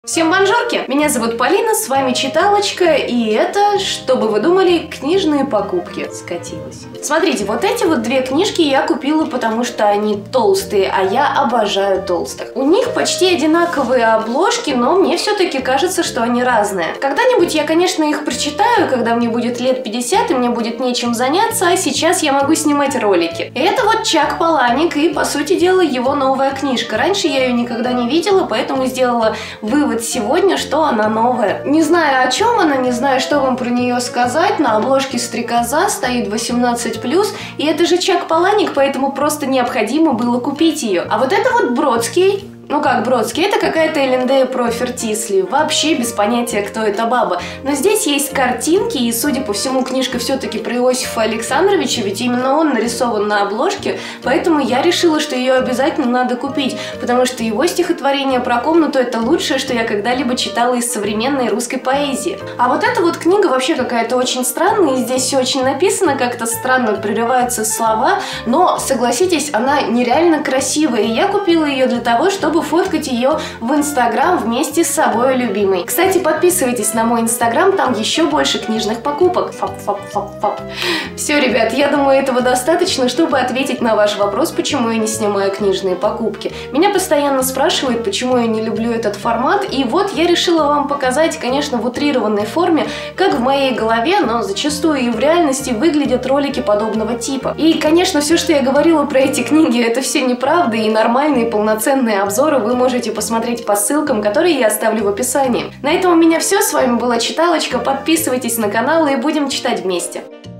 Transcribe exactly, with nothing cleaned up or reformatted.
Всем бонжурки! Меня зовут Полина, с вами Читалочка, и это, что бы вы думали, книжные покупки. Скатилась. Смотрите, вот эти вот две книжки я купила, потому что они толстые, а я обожаю толстых. У них почти одинаковые обложки, но мне все-таки кажется, что они разные. Когда-нибудь я, конечно, их прочитаю, когда мне будет лет пятьдесят, и мне будет нечем заняться, а сейчас я могу снимать ролики. И это вот Чак Паланик, и, по сути дела, его новая книжка. Раньше я ее никогда не видела, поэтому сделала вывод сегодня, что она новая. Не знаю, о чем она, не знаю, что вам про нее сказать. На обложке стрекоза, стоит восемнадцать плюс, и это же Чак Паланик, поэтому просто необходимо было купить ее. А вот это вот Бродский. Ну как Бродский, это какая-то Элендея про Фертисли. Вообще без понятия, кто эта баба. Но здесь есть картинки, и, судя по всему, книжка все-таки про Иосифа Александровича, ведь именно он нарисован на обложке, поэтому я решила, что ее обязательно надо купить, потому что его стихотворение про комнату — это лучшее, что я когда-либо читала из современной русской поэзии. А вот эта вот книга вообще какая-то очень странная, и здесь все очень написано, как-то странно прерываются слова, но, согласитесь, она нереально красивая, и я купила ее для того, чтобы фоткать ее в Инстаграм вместе с собой любимой. Кстати, подписывайтесь на мой Инстаграм, там еще больше книжных покупок. Фап-фап-фап-фап. Все, ребят, я думаю, этого достаточно, чтобы ответить на ваш вопрос, почему я не снимаю книжные покупки. Меня постоянно спрашивают, почему я не люблю этот формат, и вот я решила вам показать, конечно, в утрированной форме, как в моей голове, но зачастую и в реальности выглядят ролики подобного типа. И, конечно, все, что я говорила про эти книги, это все неправда, и нормальные полноценные обзоры вы можете посмотреть по ссылкам, которые я оставлю в описании. На этом у меня все. С вами была Читалочка. Подписывайтесь на канал и будем читать вместе.